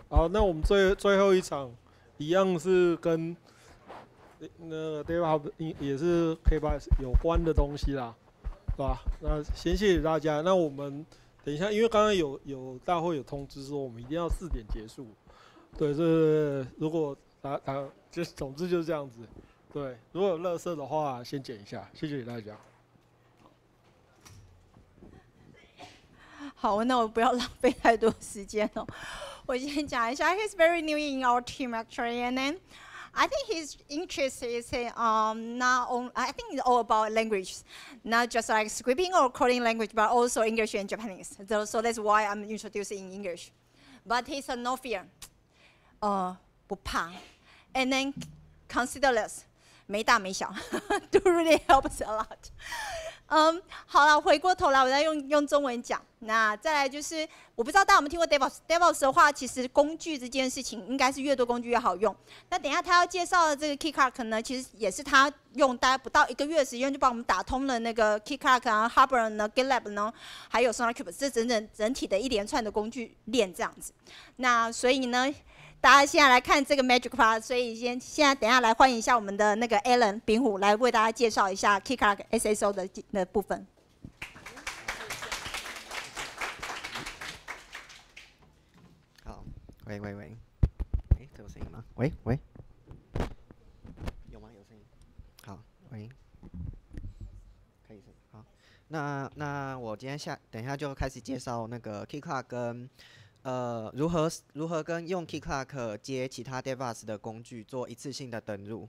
好，那我们最后一场一样是跟那个 DevOps 也是 K8 有关的东西啦，对吧？那先谢谢大家。那我们等一下，因为刚刚有大会有通知说我们一定要4点结束，对，这如果就总之就是这样子。对，如果有垃圾的话，先剪一下，谢谢大家。 好，那我不要浪费太多时间了。我先讲一下 ，he's very new in our team actually, and then I think his interest is not on. I think it's all about language, not just like scripting or coding language, but also English and Japanese. So that's why I'm introducing in English. But he's a no fear, 不怕 and then considerless, 没大没小 ，do really helps a lot. 好了，回过头来，我再用中文讲。那再来就是，我不知道大家有没有听过 DevOps 的话，其实工具这件事情应该是越多工具越好用。那等一下他要介绍的这个 KeyClark 呢，其实也是他用大概不到1个月的时间就帮我们打通了那个 KeyClark 啊、Harbor 呢、GitLab 呢，还有 SonarQube 这整体的一连串的工具链这样子。那所以呢，大家现在来看这个 Magic Part， 所以现在等一下来欢迎一下我们的那个 Alan 丙虎来为大家介绍一下 KeyClark SSO 的部分。 好，喂，这有声音吗？喂，有吗？有声音。好，喂，可以是好。那我今天等一下就开始介绍那个 KeyClark 跟如何跟用 KeyClark 接其他 DevOps 的工具做一次性的登录。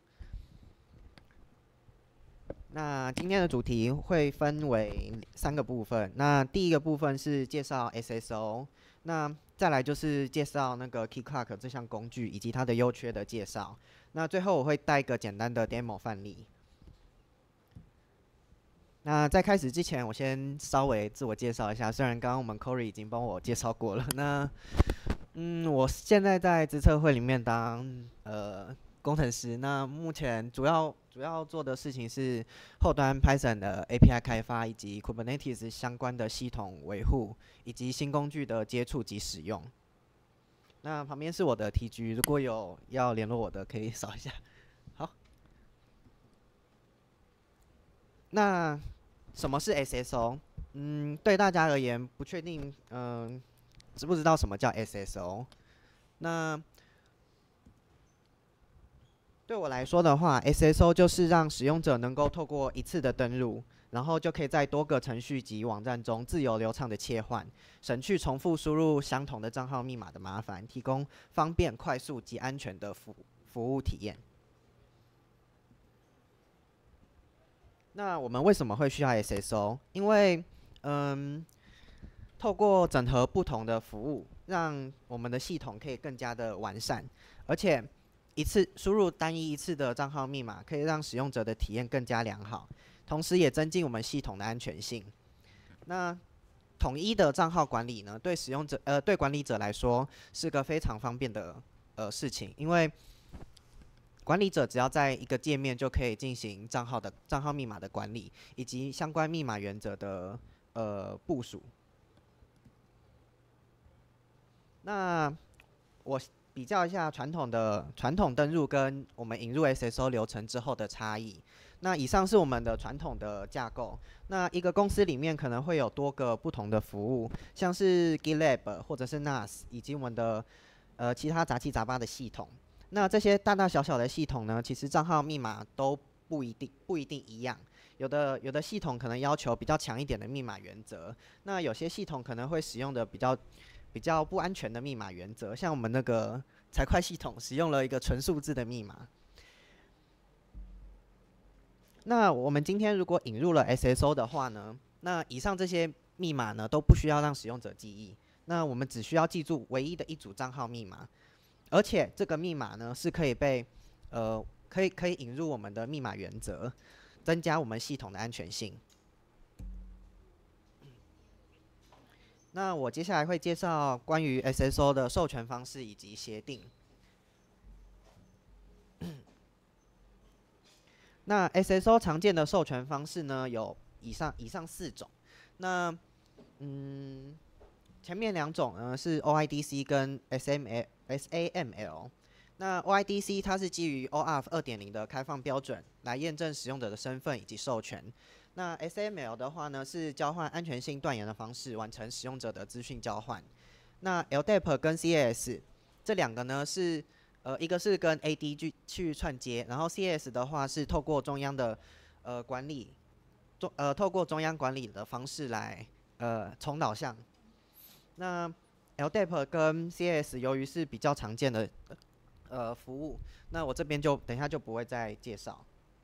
那今天的主题会分为3个部分。那第一个部分是介绍 SSO， 那再来就是介绍那个 KeyClark 这项工具以及它的优缺的介绍。那最后我会带一个简单的 demo 范例。那在开始之前，我先稍微自我介绍一下。虽然刚刚我们 Corey 已经帮我介绍过了。那我现在在资策会里面当工程师。那目前主要做的事情是后端 Python 的 API 开发，以及 Kubernetes 相关的系统维护，以及新工具的接触及使用。那旁边是我的 TG， 如果有要联络我的，可以扫一下。好。那什么是 SSO？ 对大家而言，不确定，知不知道什么叫 SSO？ 那对我来说的话 ，SSO 就是让使用者能够透过一次的登录，然后就可以在多个程序及网站中自由流畅的切换，省去重复输入相同的账号密码的麻烦，提供方便、快速及安全的服务体验。那我们为什么会需要 SSO？ 因为，透过整合不同的服务，让我们的系统可以更加的完善，而且一次输入单一次的账号密码，可以让使用者的体验更加良好，同时也增进我们系统的安全性。那统一的账号管理呢，对对管理者来说是个非常方便的事情，因为管理者只要在一个界面就可以进行账号密码的管理，以及相关密码原则的部署。那我比较一下传统登入跟我们引入 SSO 流程之后的差异。那以上是我们的传统的架构。那一个公司里面可能会有多个不同的服务，像是 GitLab 或者是 NAS， 以及我们的其他杂七杂八的系统。那这些大大小小的系统呢，其实账号密码都不一定一样。有的系统可能要求比较强一点的密码原则，那有些系统可能会使用的比较不安全的密码原则，像我们那个财会系统使用了一个纯数字的密码。那我们今天如果引入了 SSO 的话呢，那以上这些密码呢都不需要让使用者记忆，那我们只需要记住唯一的一组账号密码。而且这个密码呢是可以被可以引入我们的密码原则，增加我们系统的安全性。那我接下来会介绍关于 SSO 的授权方式以及协定。那 SSO 常见的授权方式呢有以上4种。那前面两种呢是 OIDC 跟 SAML。那 OIDC 它是基于 OAuth 2.0的开放标准来验证使用者的身份以及授权。那 SAML 的话呢是交换安全性断言的方式完成使用者的资讯交换。那 LDAP 跟 CAS 这两个呢是一个是跟 AD 去串接，然后 CAS 的话是透过中央的管理，透过中央管理的方式来重导向。那 LDAP 跟 CAS 由于是比较常见的服务，那我这边就等一下就不会再介绍。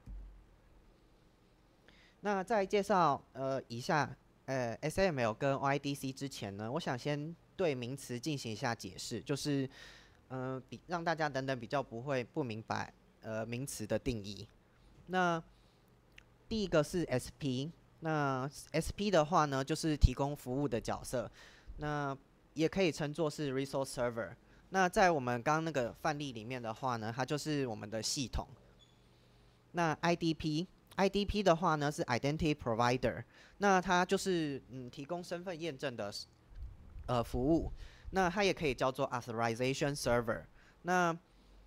那在介绍以下SAML 跟 OIDC 之前呢，我想先对名词进行一下解释，就是让大家等等比较不明白名词的定义。那第一个是 SP， 那 SP 的话呢，就是提供服务的角色，那也可以称作是 resource server。那在我们刚刚那个范例里面的话呢，它就是我们的系统。那 IDP 的话呢是 identity provider， 那它就是提供身份验证的服务。那它也可以叫做 authorization server。那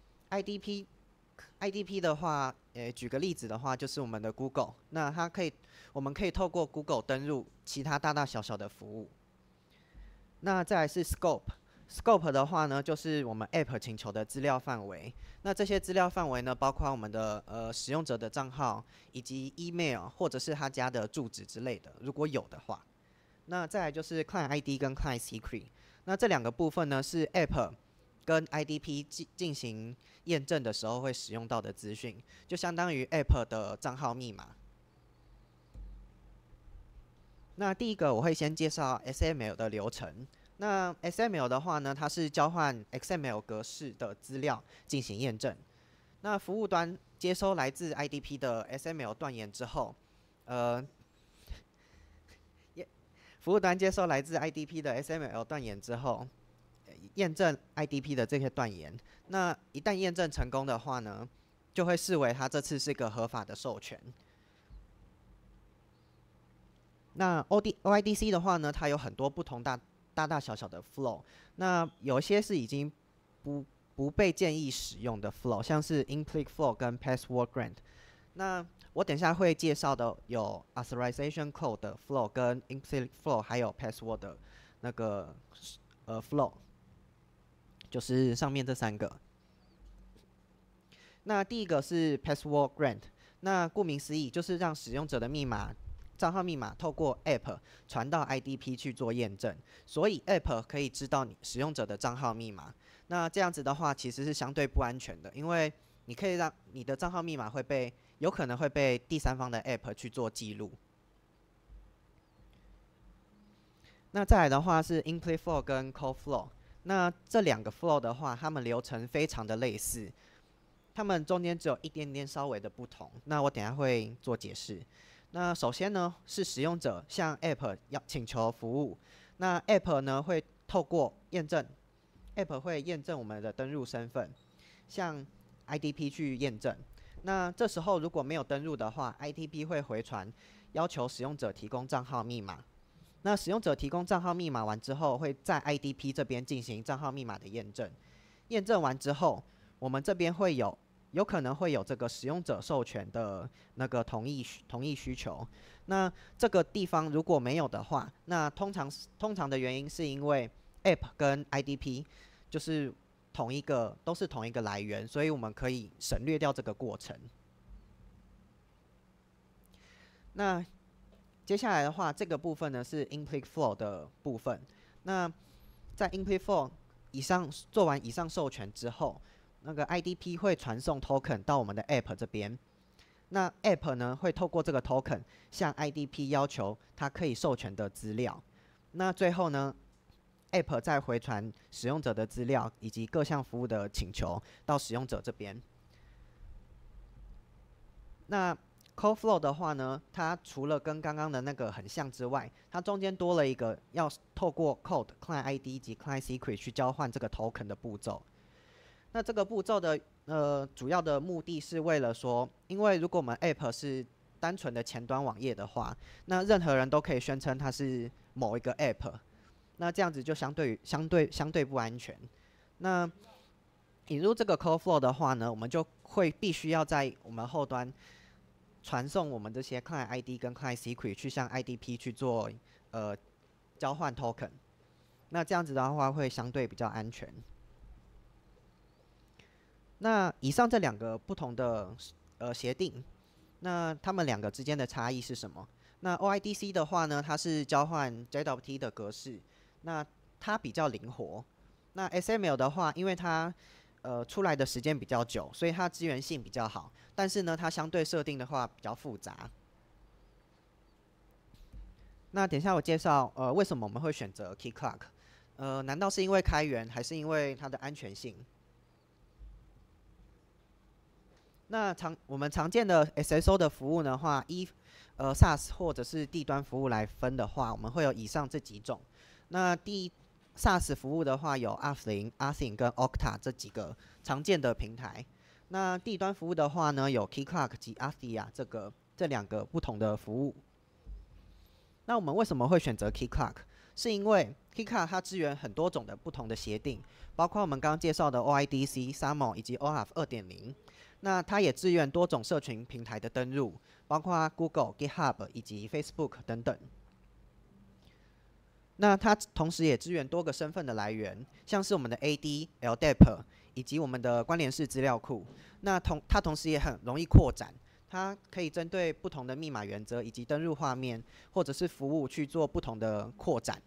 IDP 的话，举个例子的话，就是我们的 Google， 那我们可以透过 Google 登入其他大大小小的服务。那再来是 Scope 的话呢，就是我们 App 请求的资料范围。那这些资料范围呢，包括我们的使用者的账号，以及 email 或者是他家的住址之类的，如果有的话。那再来就是 Client ID 跟 Client Secret。那这两个部分呢，是 App 跟 IDP 进行验证的时候会使用到的资讯，就相当于 App 的账号密码。那第一个我会先介绍 SAML 的流程。那 SAML 的话呢，它是交换 XML 格式的资料进行验证。那服务端接收来自 IDP 的 SML 断言之后，服务端接收来自 IDP 的 SML 断言之后，验证 IDP 的这些断言。那一旦验证成功的话呢，就会视为它这次是个合法的授权。那 OIDC 的话呢，它有很多不同大小小的 flow， 那有些是已经不被建议使用的 flow， 像是 implicit flow 跟 password grant。那我等一下会介绍的有 authorization code 的 flow 跟 implicit flow， 还有 password 的那个flow， 就是上面这三个。那第一个是 password grant， 那顾名思义就是让使用者的账号密码透过 App 传到 IDP 去做验证，所以 App 可以知道你使用者的账号密码。那这样子的话，其实是相对不安全的，因为你可以让你的账号密码有可能会被第三方的 App 去做记录。那再来的话是 implicit flow 跟 code flow， 那这两个 flow 的话，它们流程非常的类似，它们中间只有一点点稍微的不同。那我等一下会做解释。那首先呢，是使用者向 App 要请求服务，那 App 呢会透过App 会验证我们的登入身份，向 IDP 去验证。那这时候如果没有登入的话 ，IDP 会回传要求使用者提供账号密码。那使用者提供账号密码完之后，会在 IDP 这边进行账号密码的验证。验证完之后，我们这边有可能会有这个使用者授权的那个同意需求。那这个地方如果没有的话，那通常的原因是因为 App 跟 IDP 就是都是同一个来源，所以我们可以省略掉这个过程。那接下来的话，这个部分呢是 implicit flow 的部分。那在 implicit flow 做完以上授权之后，那个 IDP 会传送 token 到我们的 App 这边。那 App 呢会透过这个 token 向 IDP 要求它可以授权的资料。那最后呢 ，App 再回传使用者的资料以及各项服务的请求到使用者这边。那 code flow 的话呢，它除了跟刚刚的那个很像之外，它中间多了一个要透过 code、client ID 以及 client secret 去交换这个 token 的步骤。那这个步骤的主要的目的是为了说，因为如果我们 App 是单纯的前端网页的话，那任何人都可以宣称它是某一个 App。 那这样子就相对不安全。那引入这个 code flow 的话呢，我们就会必须要在我们后端传送我们这些 client ID 跟 client secret 去向 IDP 去做交换 token。那这样子的话会相对比较安全。那以上这两个不同的协定，那它们两个之间的差异是什么？那 OIDC 的话呢，它是交换 JWT 的格式，那它比较灵活。那 SML 的话，因为它出来的时间比较久，所以它支援性比较好，但是呢，它相对设定的话比较复杂。那等一下我介绍为什么我们会选择 Keycloak？难道是因为开源，还是因为它的安全性？那我们常见的 SSO 的服务的话，SaaS 或者是地端服务来分的话，我们会有以上这几种。那SaaS 服务的话，有 Athing 跟 Okta 这几个常见的平台。那地端服务的话呢，有 Keycloak 及 Athia 这两个不同的服务。那我们为什么会选择 Keycloak？ 是因为 Keycloak 它支援很多种的不同的协定，包括我们刚刚介绍的 OIDC、SAML 以及 OAuth 2.0。那它也支援多种社群平台的登入，包括 Google、GitHub 以及 Facebook 等等。那它同时也支援多个身份的来源，像是我们的 AD、LDAP 以及我们的关联式资料库。那它同时也很容易扩展，它可以针对不同的密码原则以及登入画面或者是服务去做不同的扩展。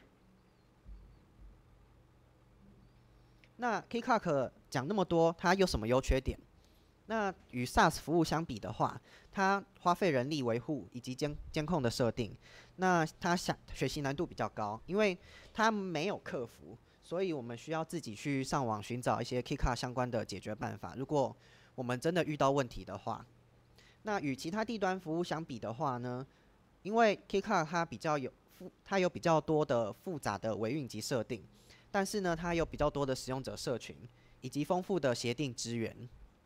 那 Keycloak 讲那么多，它有什么优缺点？那与 SaaS 服务相比的话，它花费人力维护以及监控的设定，那它学习难度比较高，因为它没有客服，所以我们需要自己去上网寻找一些 Keycloak 相关的解决办法。如果我们真的遇到问题的话，那与其他地端服务相比的话呢，因为 Keycloak 它有比较多的复杂的维运及设定，但是呢，它有比较多的使用者社群以及丰富的协定资源。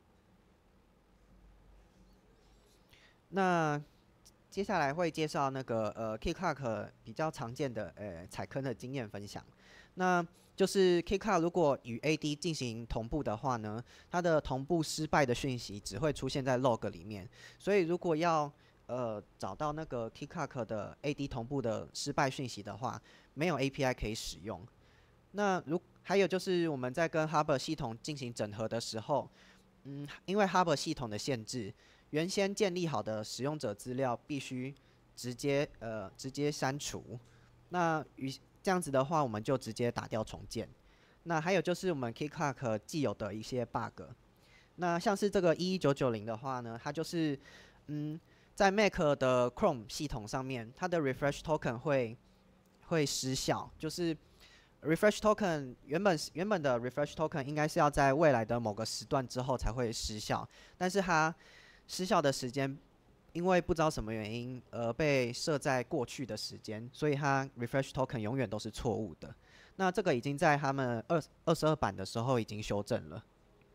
那接下来会介绍那个Keycloak 比较常见的踩坑的经验分享。那就是 Keycloak 如果与 AD 进行同步的话呢，它的同步失败的讯息只会出现在 log 里面。所以如果要找到那个 Keycloak 的 AD 同步的失败讯息的话，没有 API 可以使用。那还有就是我们在跟 Harbor 系统进行整合的时候，因为 Harbor 系统的限制，原先建立好的使用者资料必须直接删除。那这样子的话，我们就直接打掉重建。那还有就是我们 Keycloak 既有的一些 bug。那像是这个11990的话呢，它就是在 Mac 的 Chrome 系统上面，它的 refresh token 会失效，就是 refresh token 原本的 refresh token 应该是要在未来的某个时段之后才会失效，但是它失效的时间因为不知道什么原因而被设在过去的时间，所以它 refresh token 永远都是错误的。那这个已经在他们22版的时候已经修正了。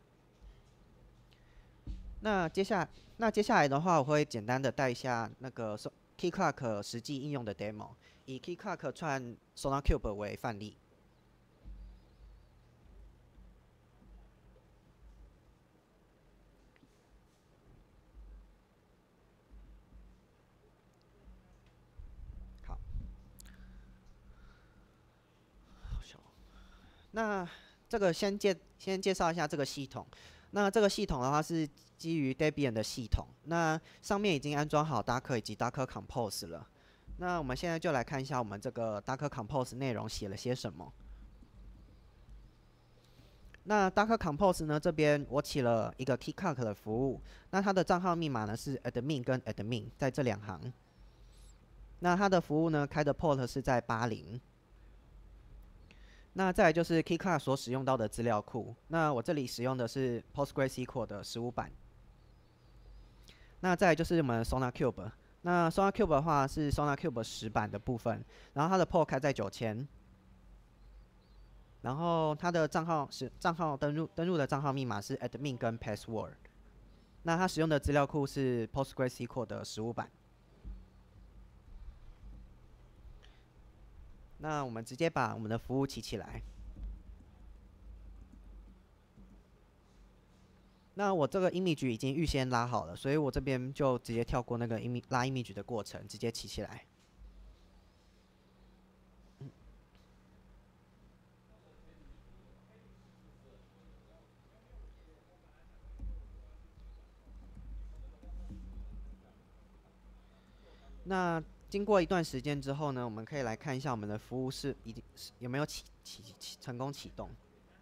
那接下来的话，我会简单的带一下那个 Keycloak 实际应用的 demo， 以 Keycloak 串 SonarQube 为范例。好，那这个先介绍一下这个系统。那这个系统的话是基于 Debian 的系统，那上面已经安装好 Docker 以及 Docker Compose 了。那我们现在就来看一下我们这个 Docker Compose 内容写了些什么。那 Docker Compose 呢，这边我起了一个 Keycloak 的服务，那它的账号密码呢是 admin 跟 admin 在这2行。那它的服务呢开的 port 是在80。那再来就是 Keycloak 所使用到的资料库，那我这里使用的是 PostgreSQL 的15版。那再来就是我们 SonarQube， 那 SonarQube 的话是 SonarQube 10版的部分，然后它的 port 开在9000，然后它的账号登入的账号密码是 admin 跟 password。那它使用的资料库是 PostgreSQL 的15版。 那我们直接把我们的服务起来。那我这个 image 已经预先拉好了，所以我这边就直接跳过那个拉 image 的过程，直接起来。那经过一段时间之后呢，我们可以来看一下我们的服务是有没有成功启动。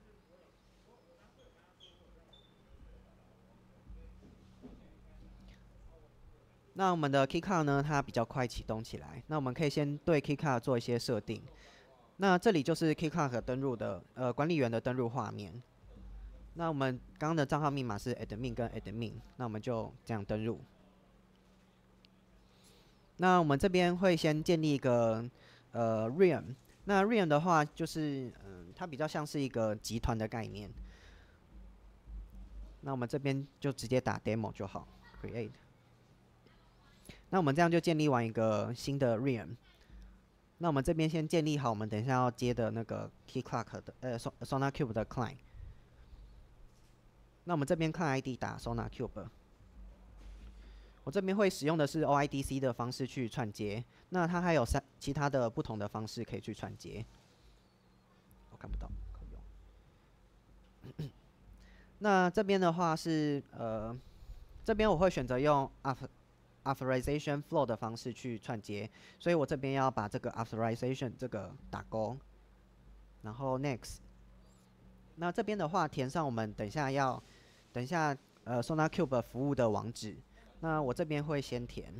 那我们的 Keycard 呢，它比较快启动起来。那我们可以先对 Keycard 做一些设定。那这里就是 Keycard 登录的管理员的登录画面。那我们刚刚的账号密码是 admin 跟 admin， 那我们就这样登录。那我们这边会先建立一个realm。那 realm 的话，就是它比较像是一个集团的概念。那我们这边就直接打 demo 就好 ，create。那我们这样就建立完一个新的 realm。那我们这边先建立好我们等一下要接的那个 Keycloak 的SonarQube 的 client。那我们这边 client ID 打 SonarQube。我这边会使用的是 OIDC 的方式去串接，那它还有其他的不同的方式可以去串接。我看不到，那这边的话是这边我会选择用 authorization flow 的方式去串接，所以我这边要把这个 authorization 这个打勾，然后 next。那这边的话填上我们等一下SonarQube 服务的网址。那我这边会先填。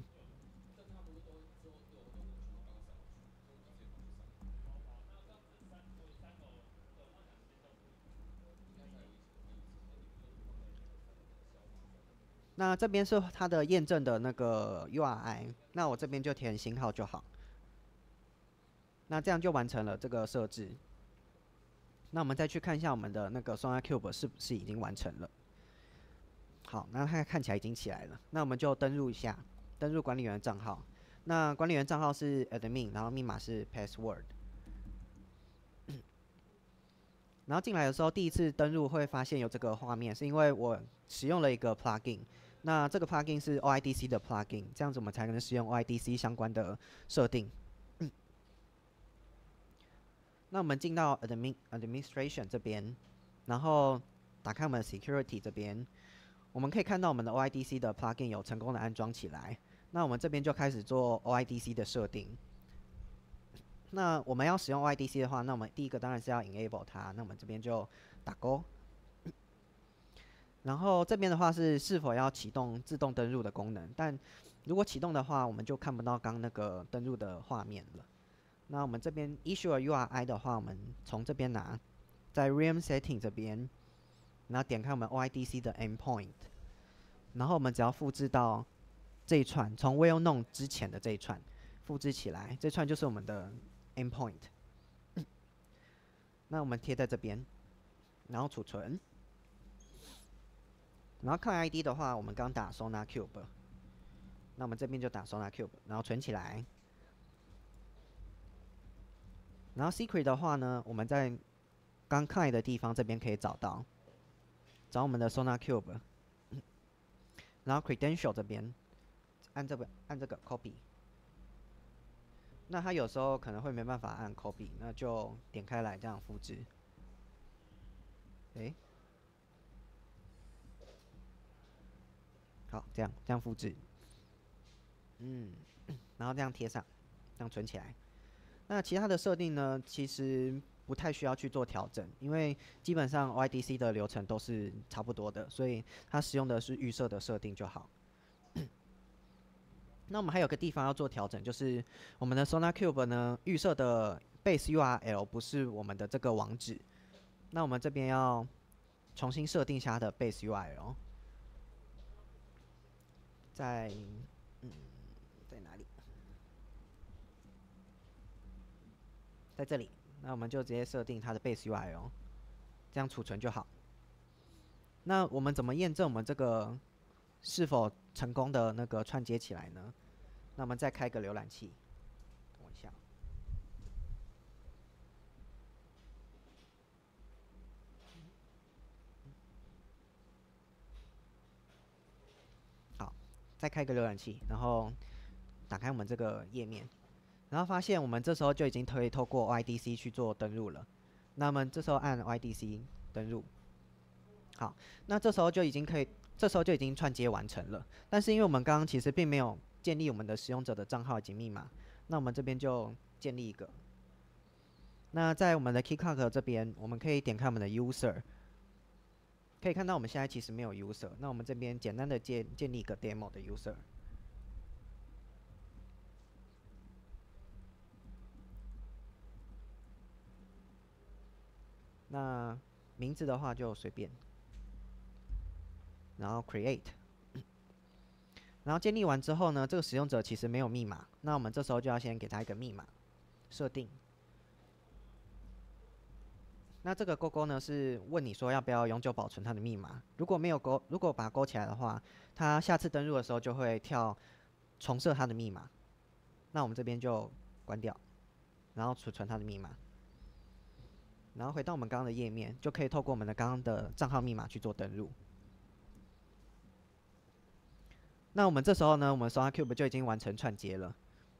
那这边是它的验证的那个 URI， 那我这边就填型号就好。那这样就完成了这个设置。那我们再去看一下我们的那个 SonarQube 是不是已经完成了。好，那它看起来已经起来了。那我们就登录一下，登录管理员的账号。那管理员账号是 admin， 然后密码是 password。然后进来的时候，第一次登录会发现有这个画面，是因为我使用了一个 plugin。那这个 plugin 是 OIDC 的 plugin， 这样子我们才能使用 OIDC 相关的设定。那我们进到 administration 这边，然后打开我们的 security 这边。我们可以看到我们的 OIDC 的 plugin 有成功的安装起来。那我们这边就开始做 OIDC 的设定。那我们要使用 OIDC 的话，那我们第一个当然是要 enable 它。那我们这边就打勾。然后这边的话是否要启动自动登录的功能，但如果启动的话，我们就看不到刚那个登录的画面了。那我们这边 issue URI 的话，我们从这边拿，在 realm setting 这边。然后点开我们 OIDC 的 endpoint， 然后我们只要复制到这一串，从 well known 之前的这一串复制起来，这串就是我们的 endpoint。那我们贴在这边，然后储存。然后看 ID 的话，我们刚打 SonarQube， 那我们这边就打 SonarQube， 然后存起来。然后 secret 的话呢，我们在刚看的地方这边可以找到。找我们的 SonarQube， 然后 credential 这边按这个 copy。那它有时候可能会没办法按 copy， 那就点开来这样复制。好，这样复制。然后这样贴上，这样存起来。那其他的设定呢，其实不太需要去做调整，因为基本上 OIDC 的流程都是差不多的，所以它使用的是预设的设定就好。那我们还有个地方要做调整，就是我们的 SonarQube 呢，预设的 base URL 不是我们的这个网址，那我们这边要重新设定一下它的 base URL， 在哪里？在这里。那我们就直接设定它的 base URL， 这样储存就好。那我们怎么验证我们这个是否成功的那个串接起来呢？那我们再开个浏览器，等我一下。 再开个浏览器，然后打开我们这个页面，然后发现我们这时候就已经可以透过 OIDC 去做登录了。那么这时候按 OIDC 登录，好，那这时候就已经串接完成了。但是因为我们刚刚其实并没有建立我们的使用者的账号以及密码，那我们这边就建立一个。那在我们的 Keycloak 这边，我们可以点开我们的 User， 可以看到我们现在其实没有 User。那我们这边简单的建立一个 Demo 的 User。那名字的话就随便，然后 Create， 然后建立完之后呢，这个使用者其实没有密码，那我们这时候就要先给他一个密码设定。那这个勾勾呢是问你说要不要永久保存它的密码，如果把它勾起来的话，它下次登录的时候就会跳重设它的密码。那我们这边就关掉，然后储存它的密码。然后回到我们刚刚的页面，就可以透过我们的刚刚的账号密码去做登录。那我们这时候呢，我们 SonarQube 就已经完成串接了。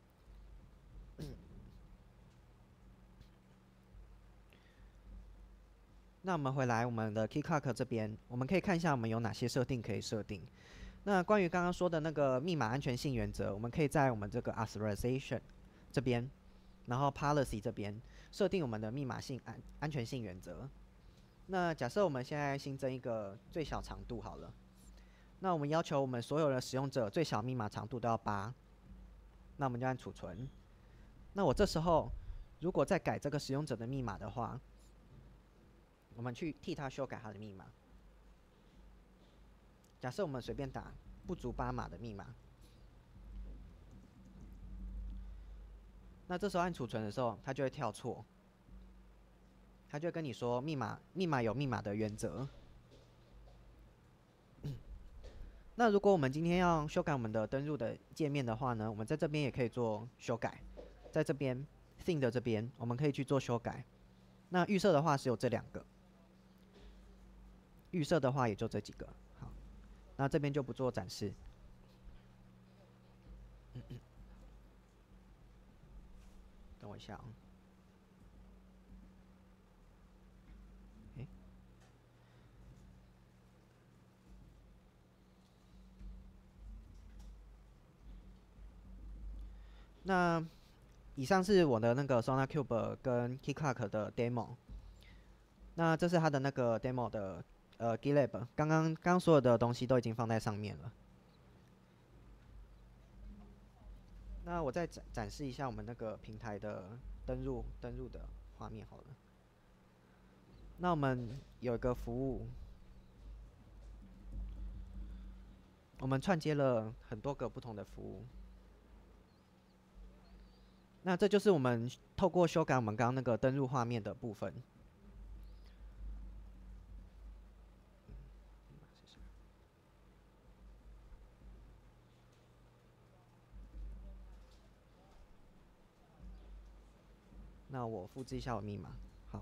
那我们回来我们的 Keycloak 这边，我们可以看一下我们有哪些设定可以设定。那关于刚刚说的那个密码安全性原则，我们可以在我们这个 Authorization 这边，然后 Policy 这边设定我们的密码安全性原则。那假设我们现在新增一个最小长度好了，那我们要求我们所有的使用者最小密码长度都要8，那我们就按储存。那我这时候如果再改这个使用者的密码的话，我们去替他修改他的密码。假设我们随便打不足8码的密码，那这时候按储存的时候，它就会跳错，它就会跟你说密码有密码的原则。那如果我们今天要修改我们的登录的界面的话呢，我们在这边也可以做修改，在这边 Theme 的这边，我们可以去做修改。那预设的话是有这2个，预设的话也就这几个。好，那这边就不做展示。等我一下啊。那以上是我的那个 SonarQube 跟 Keycloak 的 demo。那这是它的那个 demo 的GitLab， 刚刚所有的东西都已经放在上面了。那我再展示一下我们那个平台的登录的画面好了。那我们有一个服务，我们串接了很多个不同的服务。那这就是我们透过修改我们刚刚那个登录画面的部分。那我复制一下我密码，好。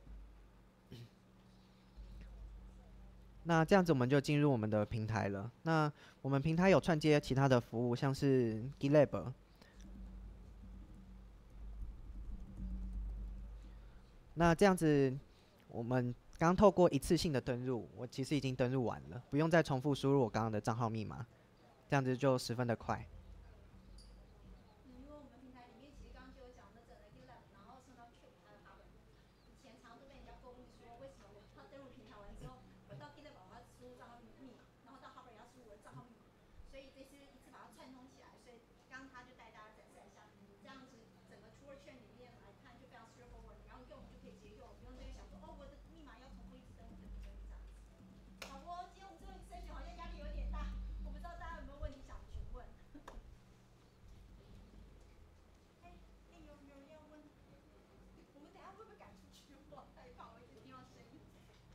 那这样子我们就进入我们的平台了。那我们平台有串接其他的服务，像是 GitLab。那这样子，我们刚透过一次性的登录，我其实已经登录完了，不用再重复输入我刚刚的账号密码，这样子就十分的快。 因为我们平台里面其实刚刚就有讲那整个 GitLab， 然后SonarQube还有 Harbor， 以前常都被人家诟病说，为什么我要登录平台完之后，我到 GitLab 我要输入账号密码，然后到 Harbor 也要输入我的账号密码，所以这次一次把它串通起来，所以刚刚他就带大家展示一下，这样子整个出入券里面来看就非常 straightforward， 然后用就可以直接用，不用这边想说哦我的密码要重复一次登录这样子。好哦，今天我们这个 session 好像压力有点大，我不知道大家有没有问题想询问。有人要问，我们等下会不会赶出去？我好害怕，我一直听到声音。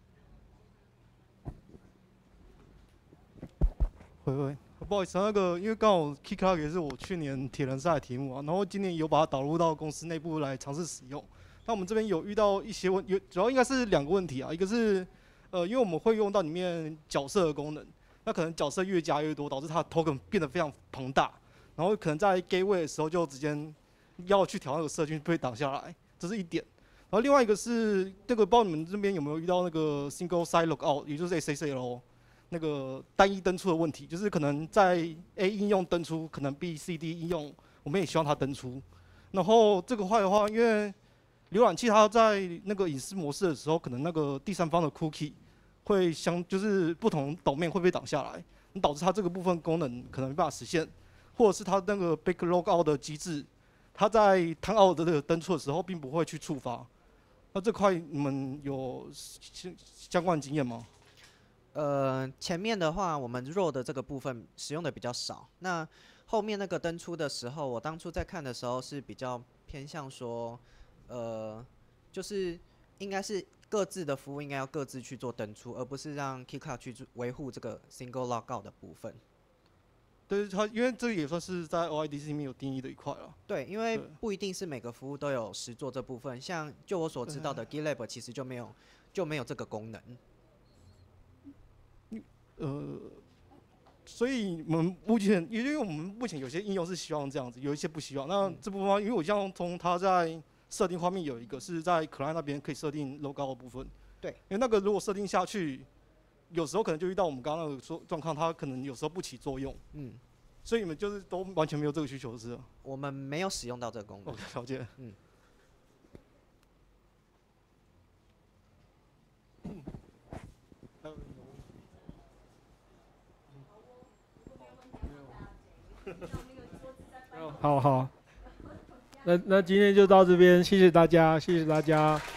喂，不好意思，那个因为刚好 Keycloak 也是我去年铁人赛的题目啊，然后今年有把它导入到公司内部来尝试使用。那我们这边有遇到一些主要应该是2个问题啊，一个是因为我们会用到里面角色的功能， 那可能角色越加越多，导致它的 token 变得非常庞大，然后可能在 gateway 的时候就直接要去调那个社区被挡下来，这是一点。然后另外一个是这个，不知道你们这边有没有遇到那个 single site logout， 也就是 SSL 那个单一登出的问题，就是可能在 A 应用登出，可能 B、C、D 应用我们也希望它登出。然后这个坏的话，因为浏览器它在那个隐私模式的时候，可能那个第三方的 cookie 会就是不同抖面会被挡下来，导致它这个部分功能可能没办法实现，或者是它那个 back logout 的机制，它在 timeout 的这个登出的时候并不会去触发。那这块你们有相关的经验吗？ 前面的话，我们 RAW 的这个部分使用的比较少。那后面那个登出的时候，我当初在看的时候是比较偏向说，就是应该是各自的服务应该要各自去做登出，而不是让 Keycloud 去维护这个 single logout 的部分。 对，它因为这个也算是在 OIDC 里面有定义的一块了。 对，因为不一定是每个服务都有实做这部分，像就我所知道的 GitLab 其实就没有这个功能。 所以我们目前，因为我们目前有些应用是希望这样子，有一些不希望。那这部分，因为我像从它在设定画面有一个是在 client 那边可以设定 logout 的部分。 对， 因为那个如果设定下去，有时候可能就遇到我们刚刚那个状况，它可能有时候不起作用。所以你们就是都完全没有这个需求，是吧？ 我们没有使用到这个功能。 了解。 好，那今天就到这边，谢谢大家，谢谢大家。